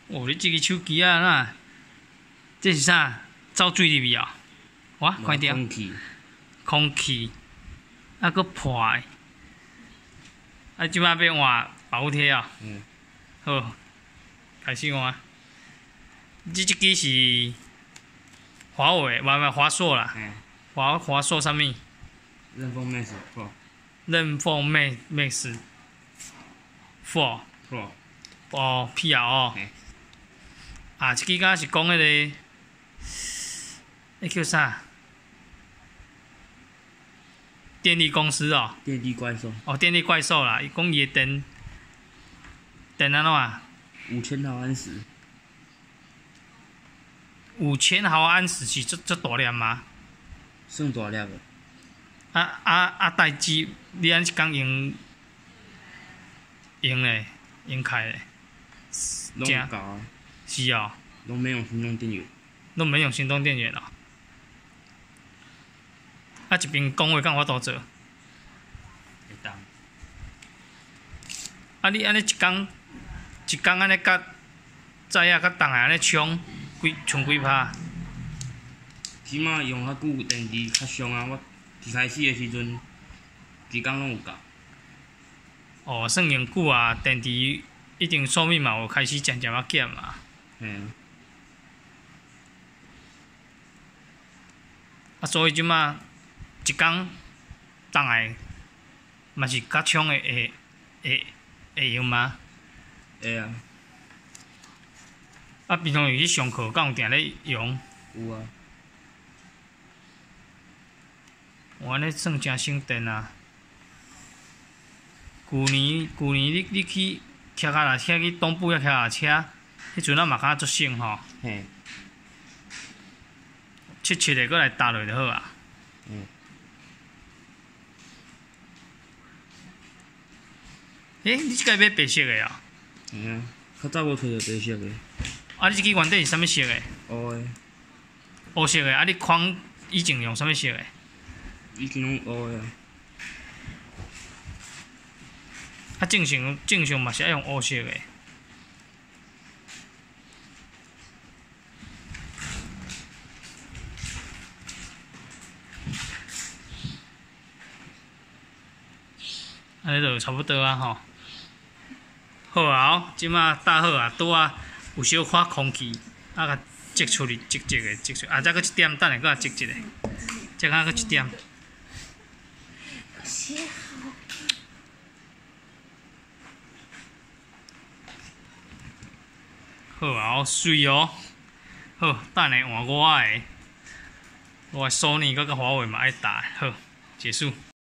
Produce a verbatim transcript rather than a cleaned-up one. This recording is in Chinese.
哦，你这个手机啊，那这是啥？走水入去啊？哇，快点！ 空气， 空气，啊，搁破的。啊，即摆要换保护贴啊。 嗯。 好，开始换。这这支是华为，唔唔华硕啦。 嗯。 华华硕啥物？ 任风 Max Pro。 任风 Max Max Four。 Pro。 哦 ，P R 哦。啊，这支敢是讲迄个，迄叫啥？电力公司哦。 电力怪兽。 哦，电力怪兽啦，伊讲伊的电电安怎啊？ 五千毫安时。 五千毫安时是这这大粒吗？ 算大粒个。 啊啊啊！待机你安一工用用咧，用开咧。 拢有够啊。 是哦。 拢免用行动电源。 拢免用行动电源哦。啊，一边讲话敢有法度做？ 会当。 啊，你安尼一工一工安尼甲载啊甲重来安尼冲几冲几拍？ 起码用较久，电池较伤啊！我一开始的时阵，一工拢有够。 哦，算用久啊，电池一定寿命嘛有开始渐渐啊减嘛。 嗯。 啊，所以即马一工重来嘛是较冲的会会会用吗？ 会啊。 啊，平常有去上课，敢有定咧用？ 有啊。 我安尼算真省电啊！旧年旧年你你去骑脚踏车去东部遐骑脚踏车，迄阵啊嘛较足省吼。 嘿。 七七的，搁来搭落就好啊。 嗯。 诶，你即个买白色的哦？ 嘿啊，较早无找着白色的。 啊，你即支原底是啥物色的？ 乌的。 乌色的，啊，你框以前用啥物色的？ 以前拢乌的。 啊，正常正常嘛是爱用乌色的。安尼就差不多啊吼。好啊，即马搭好啊，拄啊有小可空气，啊甲积出去，积积的积出，啊再搁一点，等下搁积一个，再啊搁一点。好啊，水哦。好，等下换我的，我的索尼佮个华为嘛爱搭，好，结束。